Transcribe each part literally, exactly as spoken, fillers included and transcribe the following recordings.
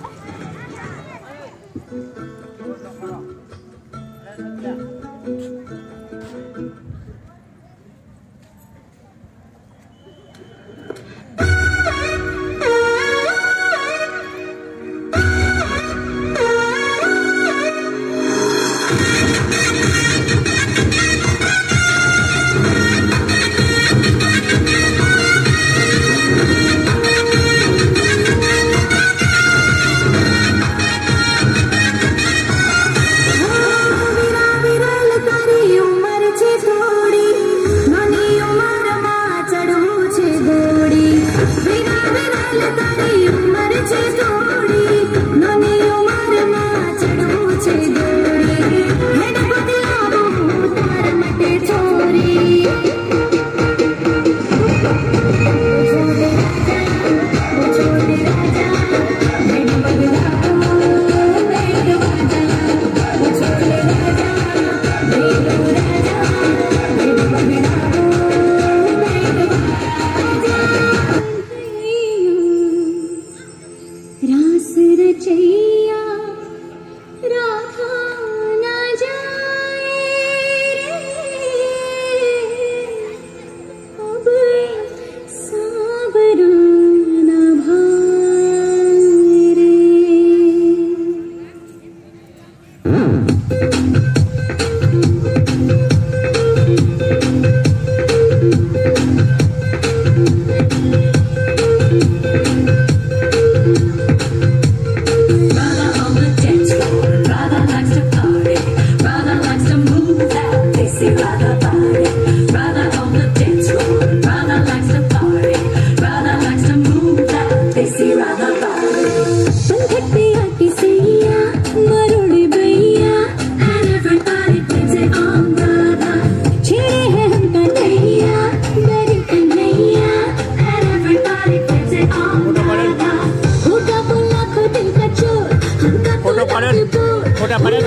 छोटा पड़े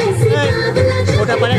छोटा पड़े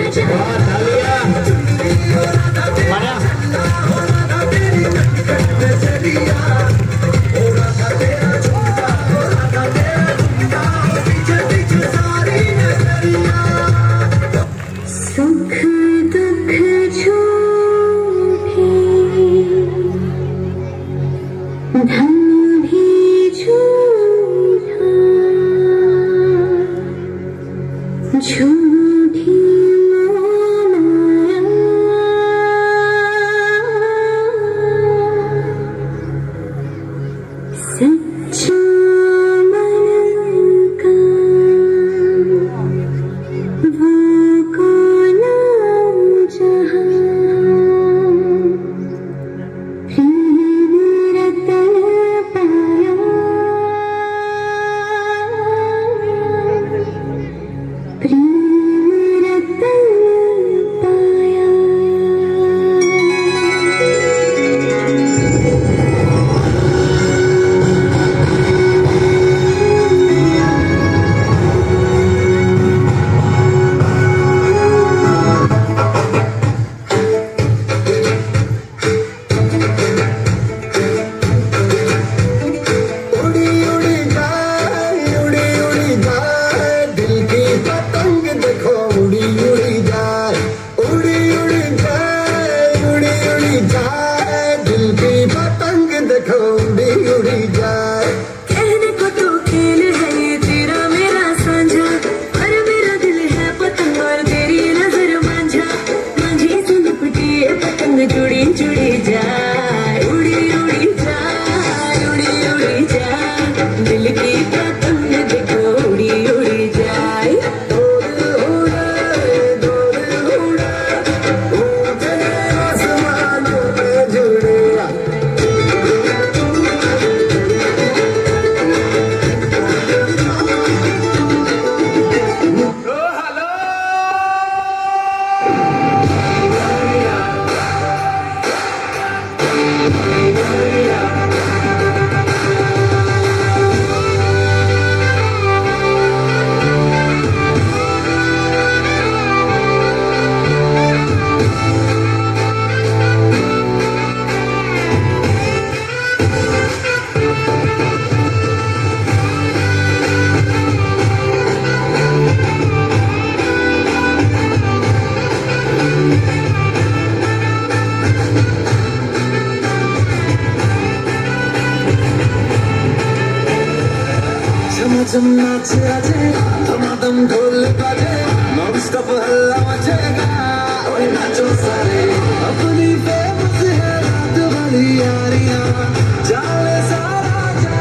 नाचम नाच आजे धमाधम ढोल बाजे नॉन स्टॉप हल्ला मचेगा ओए नाचो सारे अपनी फेमस है रात वाली यारियां जाले सारा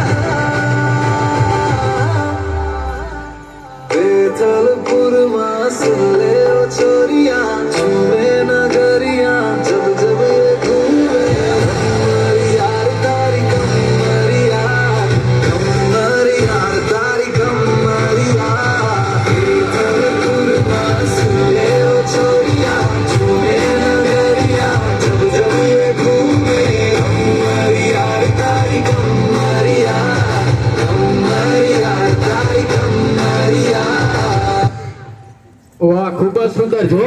जहां बेथलपुर मां सुन ले ओ छोरियां झूमे नगरियां जब जब ये घूमे हमारी यार तारी कमरिया कमरी यार तारी कमरिया बेथलपुर मां सुन ले ओ छोरियां झूमे नगरियां जब जब ये घूमे हमारी यार तारी कमरिया कमरी यार तारी कमरिया। वाह खूब सुंदर।